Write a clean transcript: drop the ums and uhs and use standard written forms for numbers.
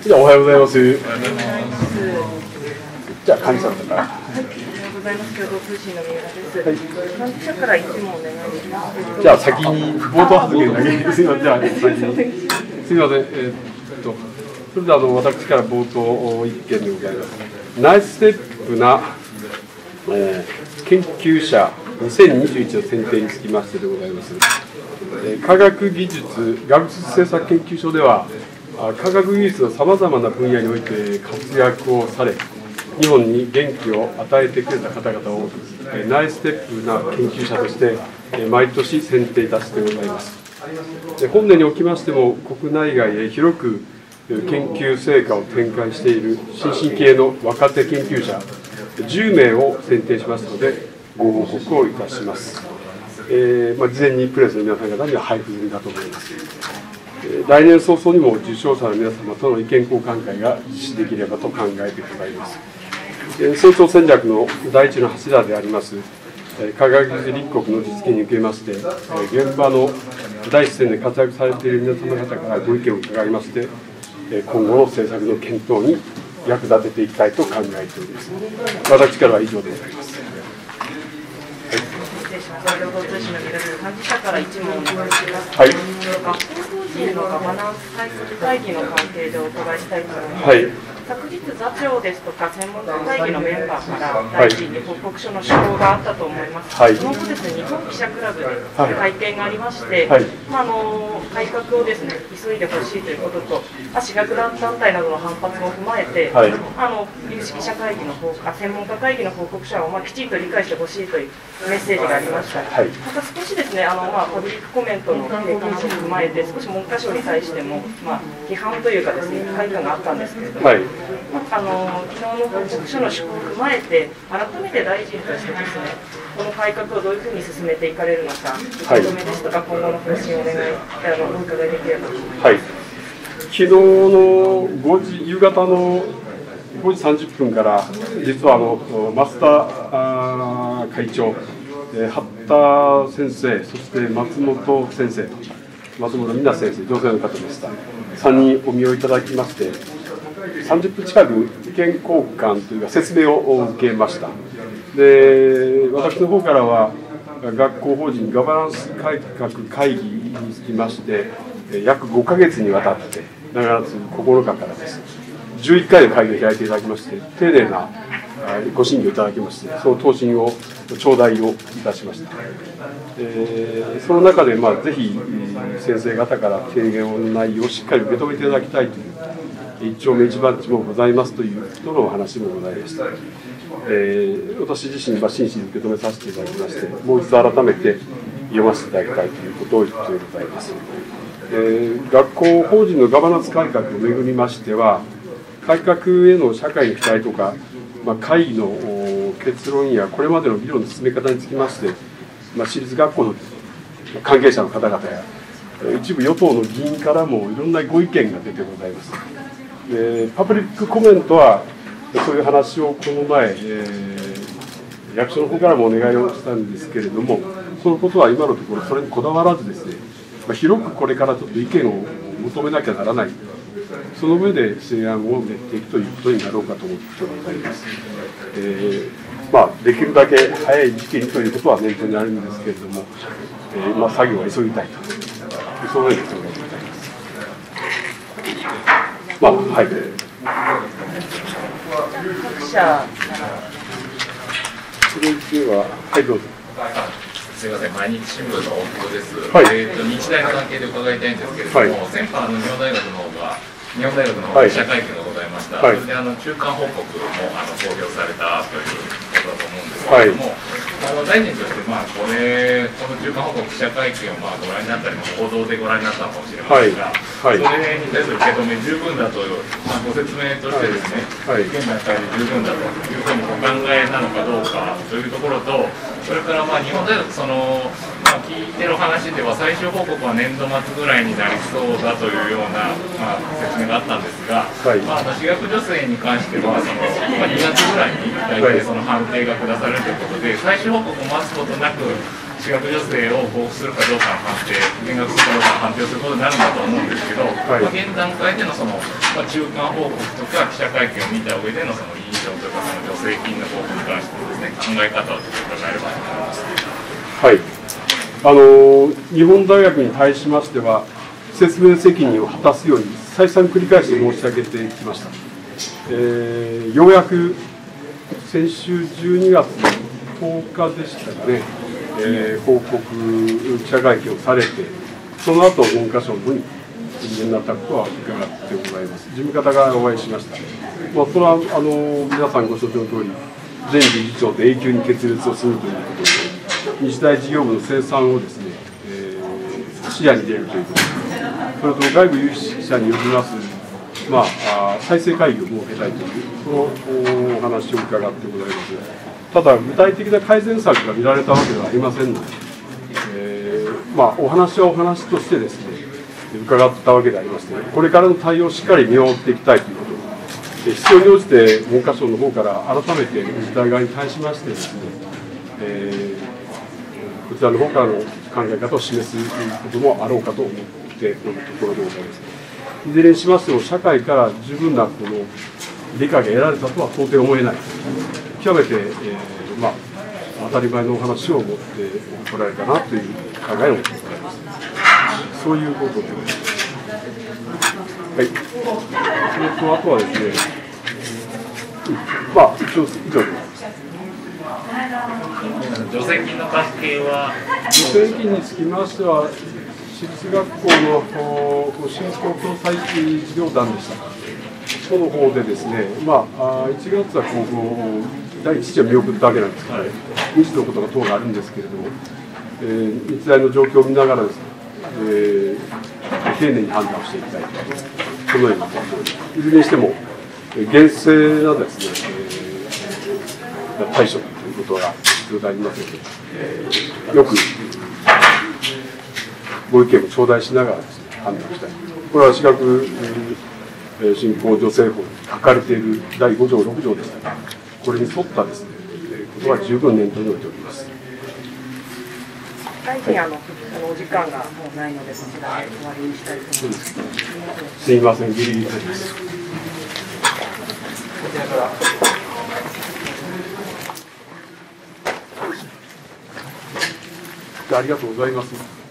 じゃあおはようございます。じゃあ幹事さんから。 おはようございます。共同通信の三浦です。幹事社から一問お願いします。 じゃあ先に冒頭発言だけすみません。じゃあ先にすみません。それでは私から冒頭一件でございます。ナイスステップな、研究者2021の選定につきましてでございます。科学技術学術政策研究所では科学技術のさまざまな分野において活躍をされ、日本に元気を与えてくれた方々をナイスステップな研究者として毎年選定いたしてございます。本年におきましても国内外へ広く研究成果を展開している新進系の若手研究者10名を選定しますのでご報告をいたします。事前にプレスの皆さん方には配布済みだと思います。来年早々にも受賞者の皆様との意見交換会が実施できればと考えてございます。成長戦略の第一の柱であります科学技術立国の実現に向けまして現場の第一線で活躍されている皆様方からご意見を伺いまして今後の政策の検討に役立てていきたいと考えております。私からは以上でございます。 共同通信の三浦です。幹事社から一問お願いします。 はい。 学校法人のガバナンス対策会議の関係でお伺いしたいと思います。 はい。 昨日座長ですとか専門家会議のメンバーから大臣に報告書の施行があったと思います。はい、その後ですね、日本記者クラブで会見がありまして、はい、改革をですね急いでほしいということと、私学団体などの反発も踏まえて、はい、有識者会議の専門家会議の報告書をきちんと理解してほしいというメッセージがありました。はい、また少しですねパブリックコメントの経過などを踏まえて少し文科省に対しても批判というかですね会見があったんですけれども。はい、昨日の報告書の施行を踏まえて、改めて大臣としてですね、この改革をどういうふうに進めていかれるのか、受け止めですとか、今後の方針をお伺いできればと思います。はい、 昨日の夕方の5時30分から、実は増田会長、八田先生、そして松本先生、松本美奈先生、女性の方でした。3人お見をいただきまして、30分近く意見交換というか説明を受けました。で、私の方からは学校法人ガバナンス改革会議につきまして約5ヶ月にわたって7月9日からです11回の会議を開いていただきまして丁寧なご審議をいただきましてその答申を頂戴をいたしました。その中でぜひ先生方から提言の内容をしっかり受け止めていただきたいという一丁目一番地もございますという人のお話もございました。私自身真摯に受け止めさせていただきましてもう一度改めて読ませていただきたいということを言ってございます。学校法人のガバナンス改革をめぐりましては改革への社会の期待とか、会議の結論やこれまでの議論の進め方につきまして、私立学校の関係者の方々や一部与党の議員からもいろんなご意見が出てございます。パブリックコメントはそういう話をこの前、役所の方からもお願いをしたんですけれどもそのことは今のところそれにこだわらずですね、広くこれからちょっと意見を求めなきゃならないその上で成案を練っていくということになろうかと思ってございます。できるだけ早い時期にということは念頭にあるんですけれども、作業は急ぎたいとそのように考えてございます。はい。 各社。 それでは、はい、どうぞ。 すみません、毎日新聞の大久保です。 はい、 日大の関係で伺いたいんですけれども、はい、先般日本大学の方が記者会見がございました。はい、それで中間報告も公表されたということだと思うんですけれども、大臣としてこの中間報告記者会見をご覧になったり報道でご覧になったかもしれませんが、それに対する受け止め十分だとご説明としてですね、意見だったり十分だというふうにお考えなのかどうかというところと、それから日本大学聞いてる話では最終報告は年度末ぐらいになりそうだというような、説明があったんですが、私学助成に関しては2月ぐらいに大体その判定が下されるということで最終報告を待つことなく私学助成を交付するかどうかの判定、減額するかどうかの判定をすることになるんだと思うんですけど、現段階での中間報告とか記者会見を見た上での委員長とか助成金の報告に関してですね、考え方を伺えればと思います。 はい、日本大学に対しましては、説明責任を果たすように再三繰り返して申し上げてきました。ようやく先週12月10日でしたかね、報告記者会見をされて、その後文科省に連絡は伺ってございます。事務方がお会いしました。それは皆さんご承知の通り、前理事長と永久に決裂をするということで、日大事業部の清算をですね、視野に入れるということで、それと外部有識者によります、再生会議を設けたいという、そのお話を伺ってございます。ただ、具体的な改善策が見られたわけではありませんので、お話はお話としてですね、伺ったわけでありまして、これからの対応をしっかり見守っていきたいということで、必要に応じて文科省の方から改めて日大側に対しましてですね、こちらの方からの考え方を示すこともあろうかと思っておるところでございます。いずれにしましても、社会から十分な理解が得られたとは到底思えない、極めて、当たり前のお話を持ってこられたなという考えを持っておられます。そういうことで、はい、それとあとはですね、一応以上でございます。 助成金の関係は、 助成金につきましては、私立学校の振興共済事業団でした。その方でですね、1月は第1次は見送ったわけなんですけど、2次のことが等があるんですけれども、日大の状況を見ながらですね、丁寧に判断をしていきたいと、そのように思っております。いずれにしても、厳正なですね、対処ということが必要でありますので、よくご意見も頂戴しながらですね、判断したい。これは私学振興助成法に書かれている第5条、6条ですから、これに沿ったですね、ことは十分念頭に置いております。 大臣、お時間がもうないので、こちらで終わりにしたいと思います。 すみません、ギリギリです。こちらからありがとうございます。